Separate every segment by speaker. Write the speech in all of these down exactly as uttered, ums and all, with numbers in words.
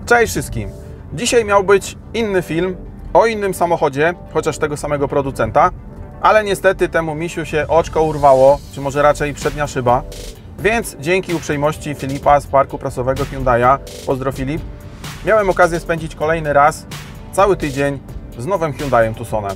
Speaker 1: Cześć wszystkim! Dzisiaj miał być inny film o innym samochodzie, chociaż tego samego producenta, ale niestety temu misiu się oczko urwało, czy może raczej przednia szyba, więc dzięki uprzejmości Filipa z parku prasowego Hyundai'a, pozdro Filip, miałem okazję spędzić kolejny raz cały tydzień z nowym Hyundaiem Tucsonem.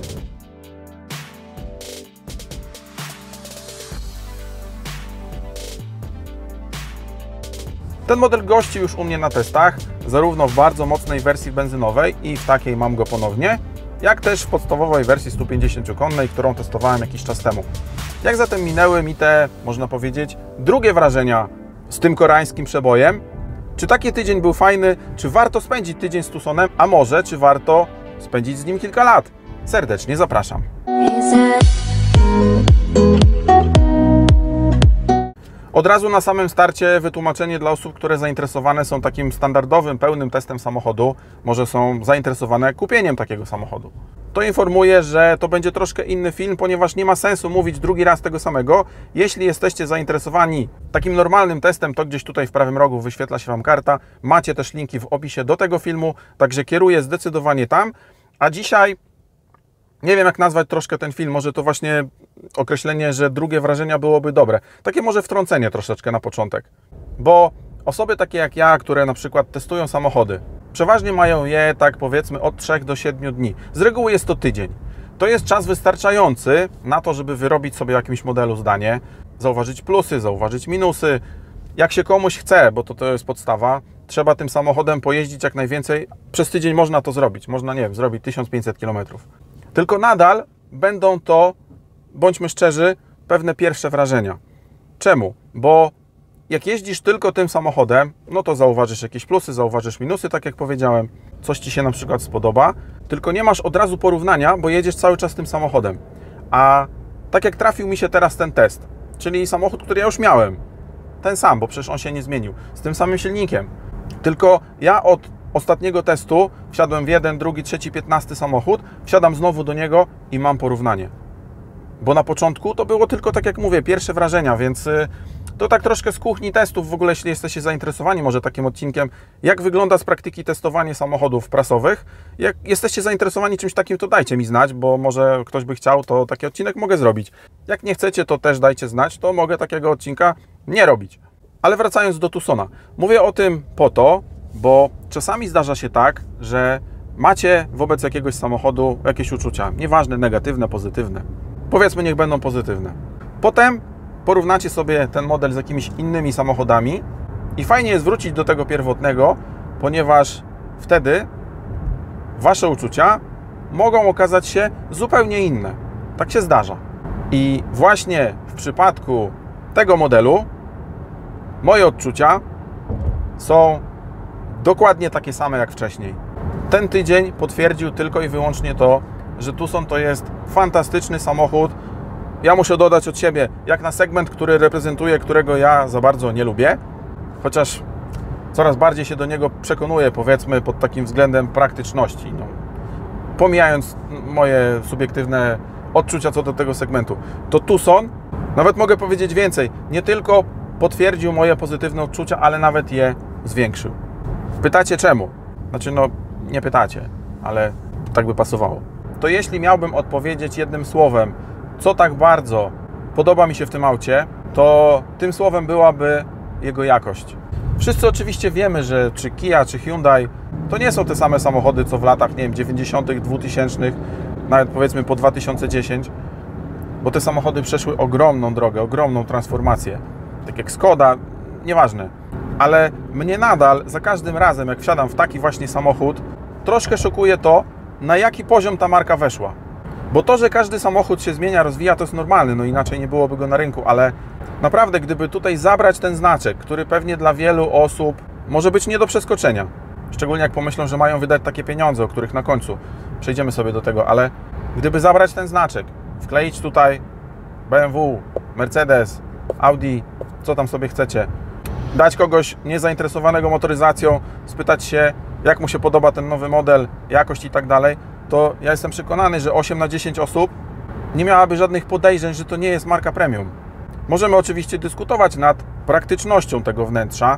Speaker 1: Ten model gości już u mnie na testach, zarówno w bardzo mocnej wersji benzynowej i w takiej mam go ponownie, jak też w podstawowej wersji stu pięćdziesięciu konnej, którą testowałem jakiś czas temu. Jak zatem minęły mi te, można powiedzieć, drugie wrażenia z tym koreańskim przebojem? Czy taki tydzień był fajny? Czy warto spędzić tydzień z Tucsonem? A może, czy warto spędzić z nim kilka lat? Serdecznie zapraszam. Od razu na samym starcie wytłumaczenie dla osób, które zainteresowane są takim standardowym, pełnym testem samochodu, może są zainteresowane kupieniem takiego samochodu. To informuję, że to będzie troszkę inny film, ponieważ nie ma sensu mówić drugi raz tego samego. Jeśli jesteście zainteresowani takim normalnym testem, to gdzieś tutaj w prawym rogu wyświetla się Wam karta. Macie też linki w opisie do tego filmu, także kieruję zdecydowanie tam. A dzisiaj nie wiem, jak nazwać troszkę ten film, może to właśnie określenie, że drugie wrażenia byłoby dobre. Takie może wtrącenie troszeczkę na początek. Bo osoby takie jak ja, które na przykład testują samochody, przeważnie mają je, tak powiedzmy, od trzech do siedmiu dni. Z reguły jest to tydzień. To jest czas wystarczający na to, żeby wyrobić sobie o jakimś modelu zdanie, zauważyć plusy, zauważyć minusy. Jak się komuś chce, bo to, to jest podstawa, trzeba tym samochodem pojeździć jak najwięcej. Przez tydzień można to zrobić. Można, nie wiem, zrobić tysiąc pięćset kilometrów. Tylko nadal będą to, bądźmy szczerzy, pewne pierwsze wrażenia. Czemu? Bo jak jeździsz tylko tym samochodem, no to zauważysz jakieś plusy, zauważysz minusy, tak jak powiedziałem. Coś Ci się na przykład spodoba, tylko nie masz od razu porównania, bo jedziesz cały czas tym samochodem. A tak jak trafił mi się teraz ten test, czyli samochód, który ja już miałem, ten sam, bo przecież on się nie zmienił, z tym samym silnikiem. Tylko ja od ostatniego testu wsiadłem w jeden, drugi, trzeci, piętnasty samochód, wsiadam znowu do niego i mam porównanie. Bo na początku to było tylko, tak jak mówię, pierwsze wrażenia, więc to tak troszkę z kuchni testów, w ogóle jeśli jesteście zainteresowani może takim odcinkiem, jak wygląda z praktyki testowanie samochodów prasowych. Jak jesteście zainteresowani czymś takim, to dajcie mi znać, bo może ktoś by chciał, to taki odcinek mogę zrobić. Jak nie chcecie, to też dajcie znać, to mogę takiego odcinka nie robić. Ale wracając do Tucsona, mówię o tym po to, bo czasami zdarza się tak, że macie wobec jakiegoś samochodu jakieś uczucia, nieważne, negatywne, pozytywne. Powiedzmy, niech będą pozytywne. Potem porównacie sobie ten model z jakimiś innymi samochodami i fajnie jest wrócić do tego pierwotnego, ponieważ wtedy Wasze uczucia mogą okazać się zupełnie inne. Tak się zdarza. I właśnie w przypadku tego modelu moje odczucia są dokładnie takie same jak wcześniej. Ten tydzień potwierdził tylko i wyłącznie to, że Tucson to jest fantastyczny samochód. Ja muszę dodać od siebie, jak na segment, który reprezentuję, którego ja za bardzo nie lubię, chociaż coraz bardziej się do niego przekonuję, powiedzmy, pod takim względem praktyczności. No, pomijając moje subiektywne odczucia co do tego segmentu, to Tucson, nawet mogę powiedzieć więcej, nie tylko potwierdził moje pozytywne odczucia, ale nawet je zwiększył. Pytacie czemu? Znaczy, no, nie pytacie, ale tak by pasowało. To jeśli miałbym odpowiedzieć jednym słowem, co tak bardzo podoba mi się w tym aucie, to tym słowem byłaby jego jakość. Wszyscy oczywiście wiemy, że czy Kia, czy Hyundai to nie są te same samochody, co w latach, nie wiem, dziewięćdziesiątych, dwutysięcznych, nawet powiedzmy po dwa tysiące dziesiątym, bo te samochody przeszły ogromną drogę, ogromną transformację. Tak jak Skoda, nieważne. Ale mnie nadal, za każdym razem, jak wsiadam w taki właśnie samochód, troszkę szokuje to, na jaki poziom ta marka weszła. Bo to, że każdy samochód się zmienia, rozwija, to jest normalne, no inaczej nie byłoby go na rynku, ale naprawdę, gdyby tutaj zabrać ten znaczek, który pewnie dla wielu osób może być nie do przeskoczenia, szczególnie jak pomyślą, że mają wydać takie pieniądze, o których na końcu przejdziemy sobie do tego, ale gdyby zabrać ten znaczek, wkleić tutaj B M W, Mercedes, Audi, co tam sobie chcecie, dać kogoś niezainteresowanego motoryzacją, spytać się, jak mu się podoba ten nowy model, jakość i tak dalej, to ja jestem przekonany, że osiem na dziesięć osób nie miałaby żadnych podejrzeń, że to nie jest marka premium. Możemy oczywiście dyskutować nad praktycznością tego wnętrza,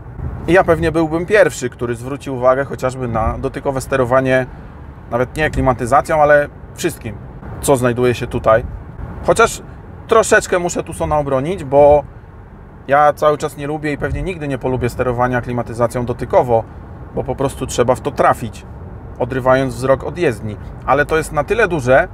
Speaker 1: I ja pewnie byłbym pierwszy, który zwrócił uwagę chociażby na dotykowe sterowanie, nawet nie klimatyzacją, ale wszystkim, co znajduje się tutaj. Chociaż troszeczkę muszę Tucsona obronić, bo ja cały czas nie lubię i pewnie nigdy nie polubię sterowania klimatyzacją dotykowo, bo po prostu trzeba w to trafić, odrywając wzrok od jezdni. Ale to jest na tyle duże,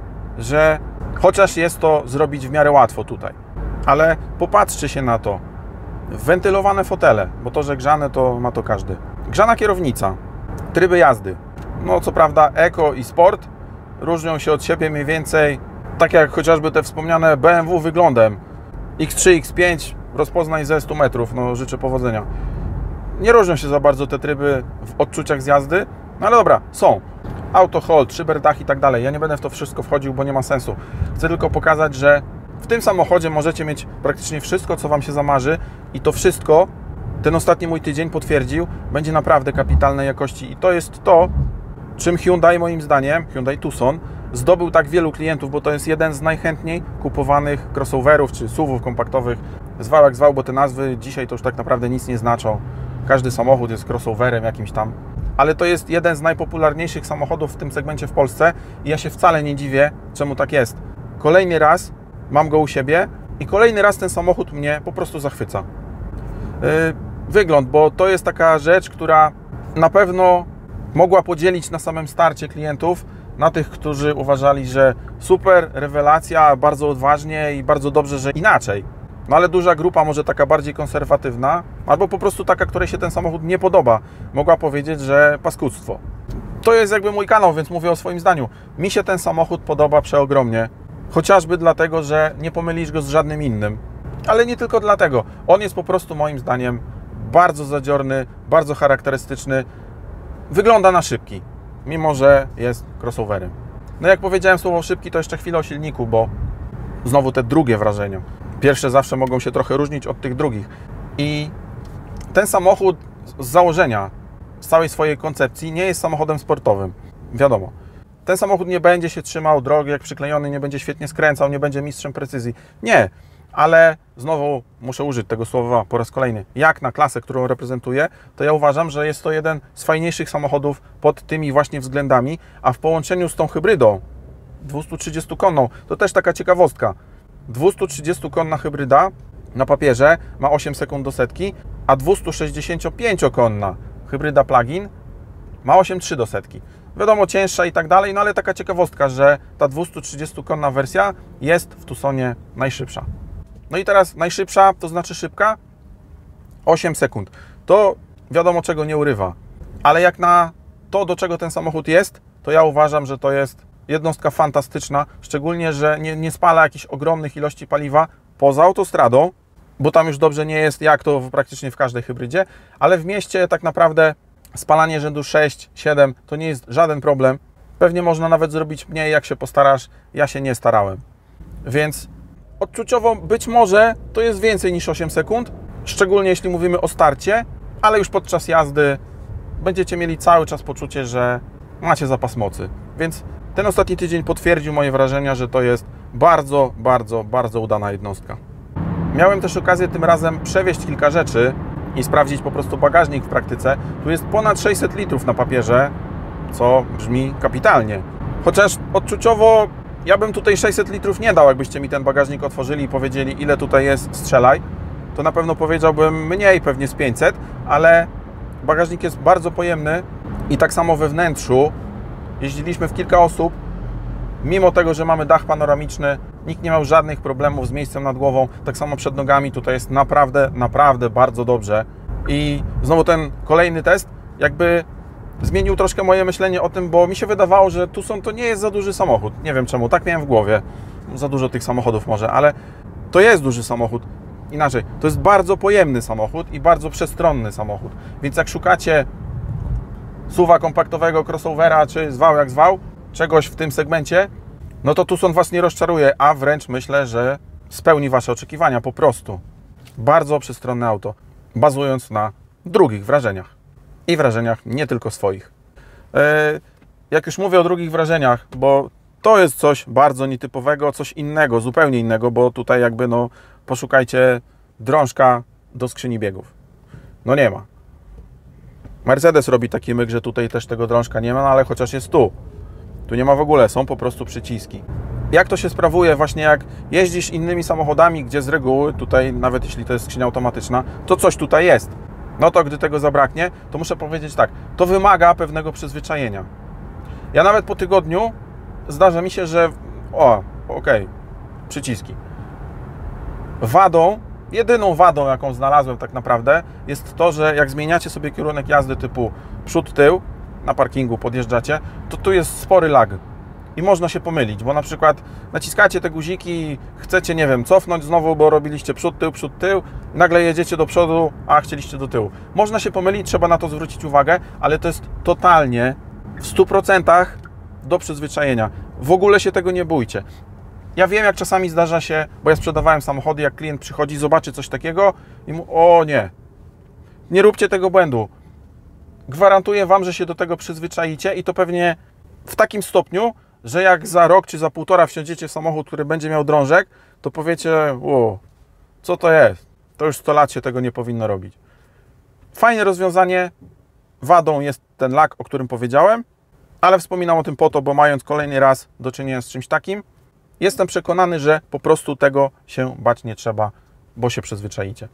Speaker 1: że chociaż jest to zrobić w miarę łatwo tutaj. Ale popatrzcie się na to. Wentylowane fotele, bo to, że grzane, to ma to każdy. Grzana kierownica, tryby jazdy. No co prawda Eco i Sport różnią się od siebie mniej więcej, tak jak chociażby te wspomniane B M W wyglądem. X trzy, X pięć, rozpoznaj ze stu metrów, no życzę powodzenia. Nie różnią się za bardzo te tryby w odczuciach z jazdy, no ale dobra, są. Auto hold, szyberdach i tak dalej. Ja nie będę w to wszystko wchodził, bo nie ma sensu. Chcę tylko pokazać, że w tym samochodzie możecie mieć praktycznie wszystko, co Wam się zamarzy i to wszystko, ten ostatni mój tydzień potwierdził, będzie naprawdę kapitalnej jakości i to jest to, czym Hyundai moim zdaniem, Hyundai Tucson, zdobył tak wielu klientów, bo to jest jeden z najchętniej kupowanych crossoverów czy S U V-ów kompaktowych. Zwał jak zwał, bo te nazwy dzisiaj to już tak naprawdę nic nie znaczą. Każdy samochód jest crossoverem jakimś tam. Ale to jest jeden z najpopularniejszych samochodów w tym segmencie w Polsce i ja się wcale nie dziwię, czemu tak jest. Kolejny raz mam go u siebie i kolejny raz ten samochód mnie po prostu zachwyca. Yy, wygląd, bo to jest taka rzecz, która na pewno mogła podzielić na samym starcie klientów na tych, którzy uważali, że super, rewelacja, bardzo odważnie i bardzo dobrze, że inaczej. No ale duża grupa, może taka bardziej konserwatywna, albo po prostu taka, której się ten samochód nie podoba, mogła powiedzieć, że paskudztwo. To jest jakby mój kanał, więc mówię o swoim zdaniu. Mi się ten samochód podoba przeogromnie, chociażby dlatego, że nie pomylisz go z żadnym innym. Ale nie tylko dlatego. On jest po prostu moim zdaniem bardzo zadziorny, bardzo charakterystyczny. Wygląda na szybki, mimo że jest crossoverem. No jak powiedziałem słowo szybki, to jeszcze chwilę o silniku, bo znowu te drugie wrażenia. Pierwsze zawsze mogą się trochę różnić od tych drugich. I ten samochód z założenia, z całej swojej koncepcji nie jest samochodem sportowym. Wiadomo. Ten samochód nie będzie się trzymał drogi jak przyklejony, nie będzie świetnie skręcał, nie będzie mistrzem precyzji. Nie, ale znowu muszę użyć tego słowa po raz kolejny. Jak na klasę, którą reprezentuję, to ja uważam, że jest to jeden z fajniejszych samochodów pod tymi właśnie względami, a w połączeniu z tą hybrydą dwustutrzydziestokonną, to też taka ciekawostka. dwustutrzydziestokonna hybryda na papierze ma osiem sekund do setki, a dwustusześćdziesięciopięciokonna hybryda plug-in ma osiem przecinek trzy do setki. Wiadomo, cięższa i tak dalej, no ale taka ciekawostka, że ta dwustutrzydziestokonna wersja jest w Tucsonie najszybsza. No i teraz najszybsza, to znaczy szybka? osiem sekund. To wiadomo, czego nie urywa. Ale jak na to, do czego ten samochód jest, to ja uważam, że to jest jednostka fantastyczna, szczególnie, że nie, nie spala jakichś ogromnych ilości paliwa poza autostradą, bo tam już dobrze nie jest, jak to praktycznie w każdej hybrydzie, ale w mieście tak naprawdę spalanie rzędu sześć siedem to nie jest żaden problem. Pewnie można nawet zrobić mniej, jak się postarasz. Ja się nie starałem. Więc odczuciowo być może to jest więcej niż osiem sekund, szczególnie jeśli mówimy o starcie, ale już podczas jazdy będziecie mieli cały czas poczucie, że macie zapas mocy. Więc ten ostatni tydzień potwierdził moje wrażenia, że to jest bardzo, bardzo, bardzo udana jednostka. Miałem też okazję tym razem przewieźć kilka rzeczy i sprawdzić po prostu bagażnik w praktyce. Tu jest ponad sześćset litrów na papierze, co brzmi kapitalnie. Chociaż odczuciowo ja bym tutaj sześćset litrów nie dał, jakbyście mi ten bagażnik otworzyli i powiedzieli, ile tutaj jest, strzelaj. To na pewno powiedziałbym mniej, pewnie z pięćset, ale bagażnik jest bardzo pojemny i tak samo we wnętrzu jeździliśmy w kilka osób. Mimo tego, że mamy dach panoramiczny, nikt nie miał żadnych problemów z miejscem nad głową. Tak samo przed nogami, tutaj jest naprawdę, naprawdę bardzo dobrze. I znowu ten kolejny test jakby zmienił troszkę moje myślenie o tym, bo mi się wydawało, że Tucson to nie jest za duży samochód. Nie wiem czemu, tak miałem w głowie. Za dużo tych samochodów może, ale to jest duży samochód. Inaczej, to jest bardzo pojemny samochód i bardzo przestronny samochód. Więc jak szukacie S U V-a kompaktowego, crossovera, czy zwał jak zwał, czegoś w tym segmencie, no to Tucson Was nie rozczaruje, a wręcz myślę, że spełni Wasze oczekiwania po prostu. Bardzo przestronne auto, bazując na drugich wrażeniach i wrażeniach nie tylko swoich. Jak już mówię o drugich wrażeniach, bo to jest coś bardzo nietypowego, coś innego, zupełnie innego, bo tutaj jakby no poszukajcie drążka do skrzyni biegów. No nie ma. Mercedes robi taki myk, że tutaj też tego drążka nie ma, no ale chociaż jest tu. Tu nie ma w ogóle, są po prostu przyciski. Jak to się sprawuje właśnie jak jeździsz innymi samochodami, gdzie z reguły, tutaj nawet jeśli to jest skrzynia automatyczna, to coś tutaj jest. No to gdy tego zabraknie, to muszę powiedzieć tak, to wymaga pewnego przyzwyczajenia. Ja nawet po tygodniu zdarza mi się, że o, okej, okay, przyciski. Wadą, jedyną wadą, jaką znalazłem tak naprawdę, jest to, że jak zmieniacie sobie kierunek jazdy typu przód-tył, na parkingu podjeżdżacie, to tu jest spory lag. I można się pomylić, bo na przykład naciskacie te guziki, chcecie, nie wiem, cofnąć znowu, bo robiliście przód, tył, przód, tył, nagle jedziecie do przodu, a chcieliście do tyłu. Można się pomylić, trzeba na to zwrócić uwagę, ale to jest totalnie w stu procentach do przyzwyczajenia. W ogóle się tego nie bójcie. Ja wiem, jak czasami zdarza się, bo ja sprzedawałem samochody, jak klient przychodzi, zobaczy coś takiego i mu, o nie, nie róbcie tego błędu. Gwarantuję Wam, że się do tego przyzwyczaicie i to pewnie w takim stopniu, że jak za rok czy za półtora wsiądziecie w samochód, który będzie miał drążek, to powiecie, o, co to jest? To już sto lat się tego nie powinno robić. Fajne rozwiązanie. Wadą jest ten lag, o którym powiedziałem, ale wspominam o tym po to, bo mając kolejny raz do czynienia z czymś takim, jestem przekonany, że po prostu tego się bać nie trzeba, bo się przyzwyczaicie.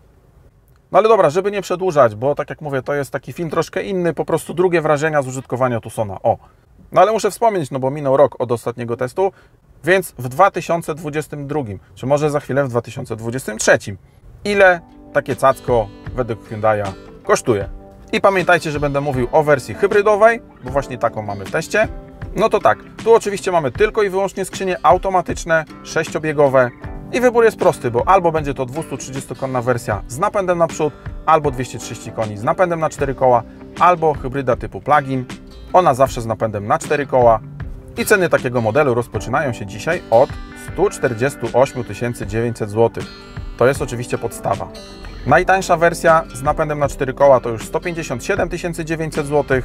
Speaker 1: No ale dobra, żeby nie przedłużać, bo tak jak mówię, to jest taki film troszkę inny, po prostu drugie wrażenia z użytkowania Tucsona. O. No ale muszę wspomnieć, no bo minął rok od ostatniego testu, więc w dwa tysiące dwudziestym drugim, czy może za chwilę w dwa tysiące dwudziestym trzecim, ile takie cacko według Hyundai'a kosztuje? I pamiętajcie, że będę mówił o wersji hybrydowej, bo właśnie taką mamy w teście. No to tak, tu oczywiście mamy tylko i wyłącznie skrzynie automatyczne, sześciobiegowe i wybór jest prosty, bo albo będzie to dwustutrzydziestokonna wersja z napędem naprzód, albo dwieście trzydzieści koni z napędem na cztery koła, albo hybryda typu plug-in. Ona zawsze z napędem na cztery koła i ceny takiego modelu rozpoczynają się dzisiaj od stu czterdziestu ośmiu tysięcy dziewięćset złotych. To jest oczywiście podstawa. Najtańsza wersja z napędem na cztery koła to już sto pięćdziesiąt siedem tysięcy dziewięćset złotych,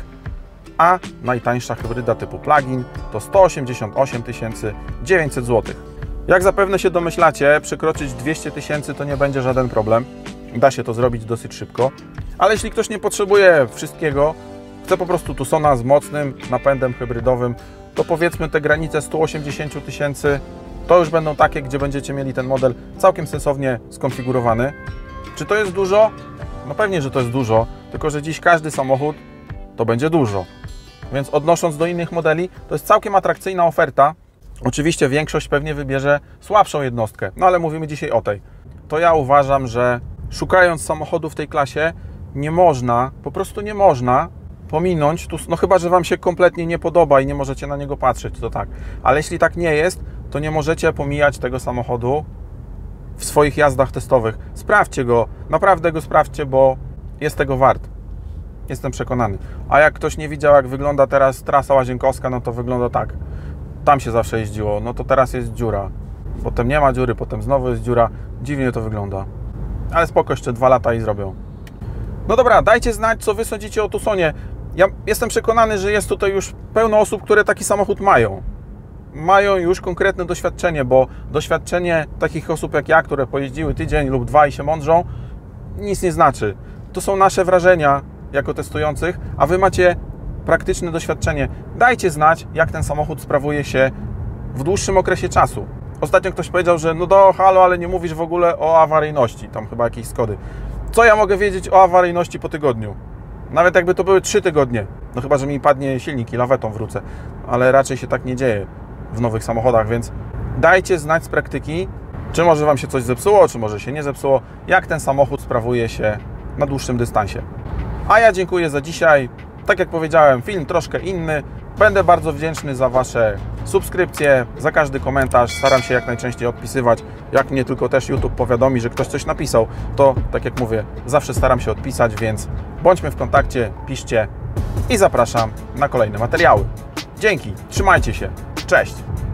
Speaker 1: a najtańsza hybryda typu plug-in to sto osiemdziesiąt osiem tysięcy dziewięćset złotych. Jak zapewne się domyślacie, przekroczyć dwieście tysięcy to nie będzie żaden problem. Da się to zrobić dosyć szybko, ale jeśli ktoś nie potrzebuje wszystkiego, chce po prostu Tucsona z mocnym napędem hybrydowym, to powiedzmy te granice stu osiemdziesięciu tysięcy to już będą takie, gdzie będziecie mieli ten model całkiem sensownie skonfigurowany. Czy to jest dużo? No pewnie, że to jest dużo, tylko że dziś każdy samochód to będzie dużo. Więc odnosząc do innych modeli, to jest całkiem atrakcyjna oferta. Oczywiście większość pewnie wybierze słabszą jednostkę, no ale mówimy dzisiaj o tej. To ja uważam, że szukając samochodu w tej klasie nie można, po prostu nie można pominąć, tu, no chyba że Wam się kompletnie nie podoba i nie możecie na niego patrzeć, to tak. Ale jeśli tak nie jest, to nie możecie pomijać tego samochodu w swoich jazdach testowych. Sprawdźcie go, naprawdę go sprawdźcie, bo jest tego wart. Jestem przekonany. A jak ktoś nie widział, jak wygląda teraz trasa łazienkowska, no to wygląda tak. Tam się zawsze jeździło, no to teraz jest dziura. Potem nie ma dziury, potem znowu jest dziura. Dziwnie to wygląda. Ale spoko, jeszcze dwa lata i zrobią. No dobra, dajcie znać, co Wy sądzicie o Tucsonie. Ja jestem przekonany, że jest tutaj już pełno osób, które taki samochód mają. Mają już konkretne doświadczenie, bo doświadczenie takich osób jak ja, które pojeździły tydzień lub dwa i się mądrzą, nic nie znaczy. To są nasze wrażenia jako testujących, a Wy macie praktyczne doświadczenie. Dajcie znać, jak ten samochód sprawuje się w dłuższym okresie czasu. Ostatnio ktoś powiedział, że no do halo, ale nie mówisz w ogóle o awaryjności, tam chyba jakieś Skody. Co ja mogę wiedzieć o awaryjności po tygodniu? Nawet jakby to były trzy tygodnie. No chyba, że mi padnie silnik i lawetą wrócę. Ale raczej się tak nie dzieje w nowych samochodach, więc dajcie znać z praktyki, czy może Wam się coś zepsuło, czy może się nie zepsuło, jak ten samochód sprawuje się na dłuższym dystansie. A ja dziękuję za dzisiaj. Tak jak powiedziałem, film troszkę inny. Będę bardzo wdzięczny za Wasze subskrypcje, za każdy komentarz. Staram się jak najczęściej odpisywać. Jak mnie tylko też YouTube powiadomi, że ktoś coś napisał, to tak jak mówię, zawsze staram się odpisać, więc bądźmy w kontakcie, piszcie i zapraszam na kolejne materiały. Dzięki, trzymajcie się, cześć!